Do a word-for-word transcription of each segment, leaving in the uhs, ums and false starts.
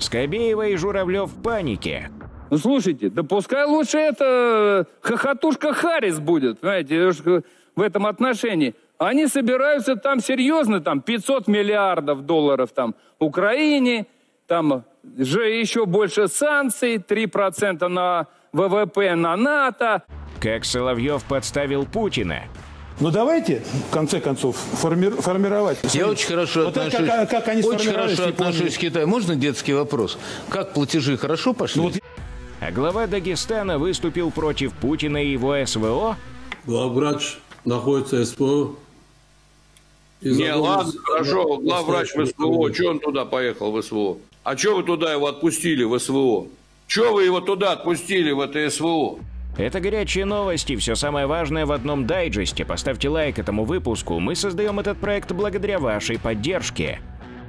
Скобеева и Журавлев в панике. Ну, слушайте, да пускай лучше это хохотушка Харрис будет, знаете, в этом отношении. Они собираются там серьезно, там пятьсот миллиардов долларов там Украине, там же еще больше санкций, три процента на вэ вэ пэ на НАТО. Как Соловьев подставил Путина. Ну давайте, в конце концов, форми формировать. Я очень хорошо вот отношусь, как, как они очень хорошо отношусь к Китаю. Можно детский вопрос? Как платежи хорошо пошли? Ну, вот... А глава Дагестана выступил против Путина и его эс вэ о? Главврач находится в эс вэ о. Не, ладно, хорошо, главврач в эс вэ о, что он туда поехал в эс вэ о? А что вы туда его отпустили в эс вэ о? Что вы его туда отпустили в это эс вэ о? Это горячие новости, все самое важное в одном дайджесте. Поставьте лайк этому выпуску, мы создаем этот проект благодаря вашей поддержке.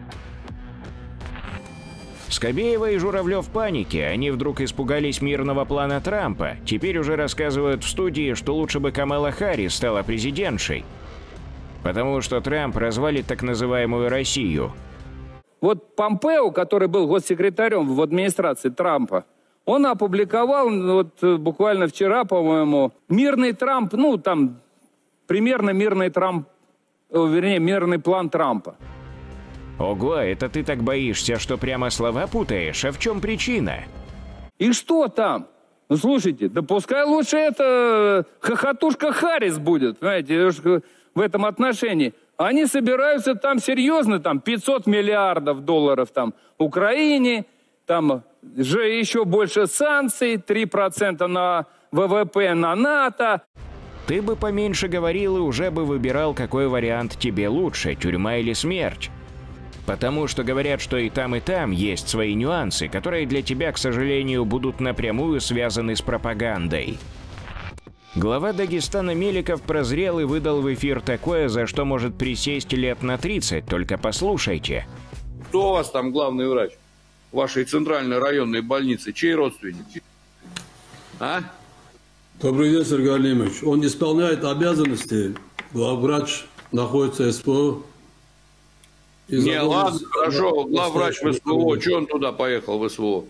Скобеева и Журавлев в панике, они вдруг испугались мирного плана Трампа. Теперь уже рассказывают в студии, что лучше бы Камала Харрис стала президентшей. Потому что Трамп развалит так называемую Россию. Вот Помпео, который был госсекретарем в администрации Трампа, он опубликовал вот буквально вчера, по-моему, мирный Трамп, ну там примерно мирный Трамп, вернее мирный план Трампа. Ого, это ты так боишься, что прямо слова путаешь? А в чем причина? И что там? Ну слушайте, да пускай лучше это хохотушка Харрис будет, знаете, в этом отношении. Они собираются там серьезно, там пятьсот миллиардов долларов там Украине, там же еще больше санкций, три процента на вэ вэ пэ на НАТО. Ты бы поменьше говорил и уже бы выбирал, какой вариант тебе лучше, тюрьма или смерть. Потому что говорят, что и там, и там есть свои нюансы, которые для тебя, к сожалению, будут напрямую связаны с пропагандой. Глава Дагестана Меликов прозрел и выдал в эфир такое, за что может присесть лет на тридцать, только послушайте. Кто у вас там главный врач? Вашей центральной районной больницы, чей родственник? А? Добрый день, Сергей Алимович. Он исполняет обязанности. Главврач находится в эс вэ о. Не, ладно, хорошо, главврач в эс вэ о, что он туда поехал в эс вэ о?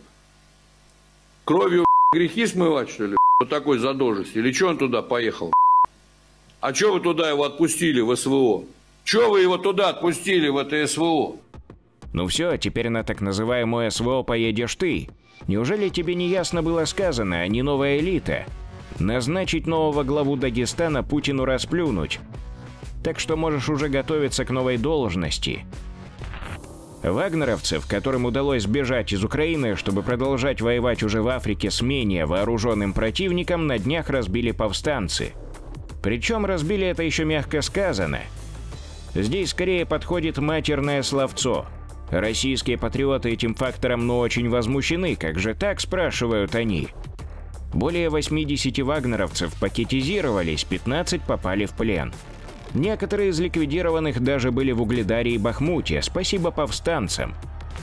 Кровью грехи смывать, что ли? Вот такой задолженности. Или что он туда поехал? А что вы туда его отпустили в эс вэ о? Что вы его туда отпустили в это эс вэ о? Ну все, теперь на так называемую эс вэ о поедешь ты. Неужели тебе не ясно было сказано, а не новая элита? Назначить нового главу Дагестана Путину расплюнуть. Так что можешь уже готовиться к новой должности. Вагнеровцев, которым удалось сбежать из Украины, чтобы продолжать воевать уже в Африке с менее вооруженным противником, на днях разбили повстанцы. Причем разбили это еще мягко сказано. Здесь скорее подходит матерное словцо. Российские патриоты этим фактором ну очень возмущены, как же так, спрашивают они. Более восьмидесяти вагнеровцев пакетизировались, пятнадцать попали в плен. Некоторые из ликвидированных даже были в Угледаре и Бахмуте, спасибо повстанцам.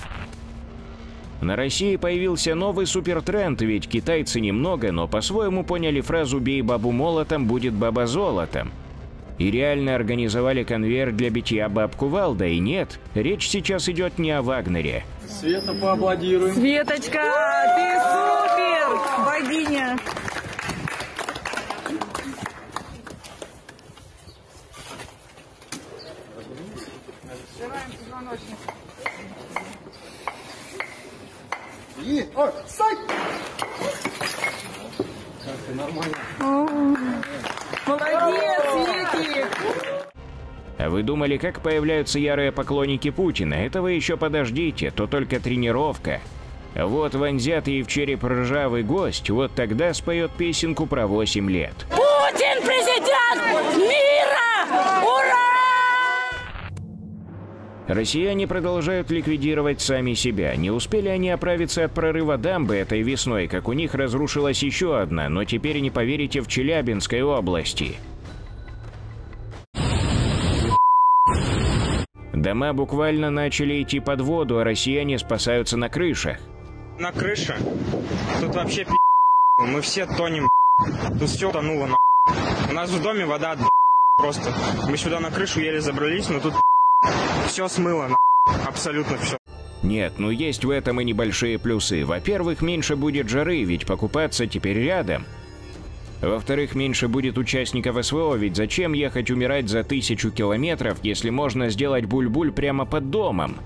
На России появился новый супертренд, ведь китайцы немного, но по-своему поняли фразу «бей бабу молотом, будет баба золотом». И реально организовали конвейер для битья баб кувалдой. И нет, речь сейчас идет не о Вагнере. Света, поаплодируем. Светочка, ты супер, богиня. Открываем позвоночник. И, о, стой! Как ты, нормально? Молодец, Светик! А вы думали, как появляются ярые поклонники Путина? Это вы еще подождите, то только тренировка. Вот вонзят ей в череп ржавый гость, вот тогда споет песенку про восемь лет. Путин президент мира! Ура! Россияне продолжают ликвидировать сами себя. Не успели они оправиться от прорыва дамбы этой весной, как у них разрушилась еще одна, но теперь не поверите, в Челябинской области. Дома буквально начали идти под воду, а россияне спасаются на крышах. На крыше? Тут вообще пи***. Мы все тонем. Тут все тонуло на. У нас в доме вода просто. Мы сюда на крышу еле забрались, но тут все смыло на. Абсолютно все. Нет, ну есть в этом и небольшие плюсы. Во-первых, меньше будет жары, ведь покупаться теперь рядом. Во-вторых, меньше будет участников СВО, ведь зачем ехать умирать за тысячу километров, если можно сделать буль-буль прямо под домом?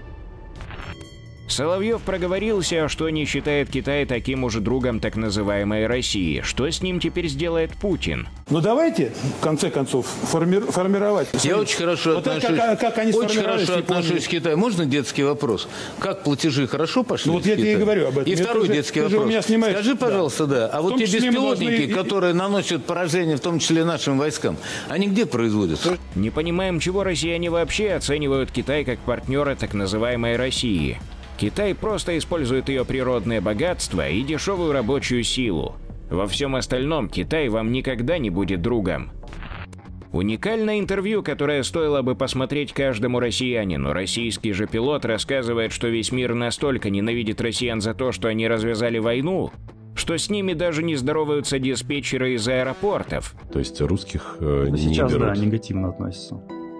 Соловьев проговорился, что не считает Китай таким уж другом так называемой России. Что с ним теперь сделает Путин? Ну давайте, в конце концов, форми формировать. Я очень хорошо вот отношусь, как, как они очень хорошо отношусь к Китаю. Можно детский вопрос? Как платежи хорошо пошли? Ну, вот я тебе и говорю об этом. И это второй же, детский вопрос. вопрос. Скажи, пожалуйста, да. да. А вот те беспилотники, должны... которые наносят поражение, в том числе нашим войскам, они где производятся? Не понимаем, чего россияне вообще оценивают Китай как партнера так называемой России. Китай просто использует ее природное богатство и дешевую рабочую силу. Во всем остальном Китай вам никогда не будет другом. Уникальное интервью, которое стоило бы посмотреть каждому россиянину. Российский же пилот рассказывает, что весь мир настолько ненавидит россиян за то, что они развязали войну, что с ними даже не здороваются диспетчеры из аэропортов. То есть русских э, не Сейчас, берут. да, негативно относятся.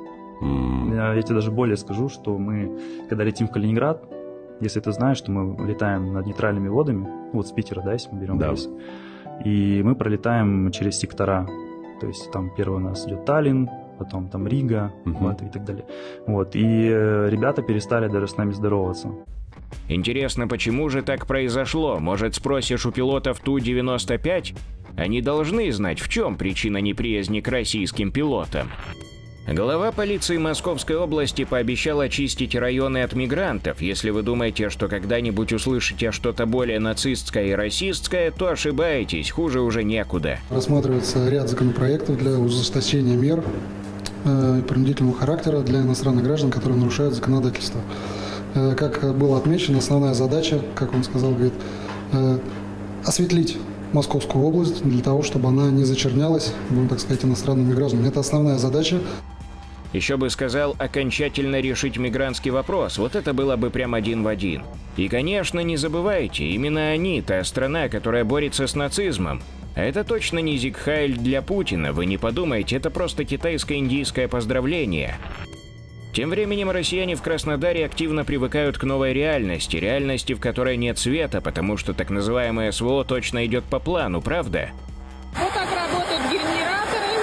Mm. Я, я тебе даже более скажу, что мы, когда летим в Калининград, если ты знаешь, что мы летаем над нейтральными водами, вот с Питера, да, если мы берем да. рейс, и мы пролетаем через сектора, то есть там первый у нас идет Таллин, потом там Рига, uh-huh. вот, и так далее. Вот, и э, ребята перестали даже с нами здороваться. Интересно, почему же так произошло? Может, спросишь у пилотов Ту девяносто пять? Они должны знать, в чем причина неприязни к российским пилотам. Глава полиции Московской области пообещал очистить районы от мигрантов. Если вы думаете, что когда-нибудь услышите что-то более нацистское и расистское, то ошибаетесь, хуже уже некуда. Рассматривается ряд законопроектов для ужесточения мер э, принудительного характера для иностранных граждан, которые нарушают законодательство. Э, как было отмечено, основная задача, как он сказал, говорит, э, осветлить Московскую область для того, чтобы она не зачернялась, будем так сказать, иностранными гражданами. Это основная задача. Еще бы сказал, окончательно решить мигрантский вопрос, вот это было бы прям один в один. И, конечно, не забывайте, именно они, та страна, которая борется с нацизмом. А это точно не Зиг Хайль для Путина, вы не подумайте, это просто китайско-индийское поздравление. Тем временем россияне в Краснодаре активно привыкают к новой реальности, реальности, в которой нет света, потому что так называемое СВО точно идет по плану, правда? Вот так работают генераторы,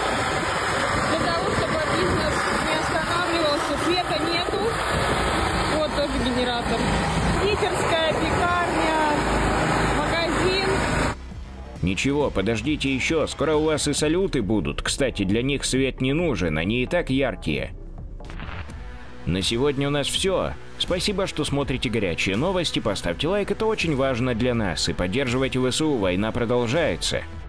для того, чтобы бизнес не останавливался, света нету. Вот тоже генератор. Питерская пекарня, магазин. Ничего, подождите еще, скоро у вас и салюты будут. Кстати, для них свет не нужен, они и так яркие. На сегодня у нас все. Спасибо, что смотрите горячие новости, поставьте лайк, это очень важно для нас, и поддерживайте ВСУ, война продолжается.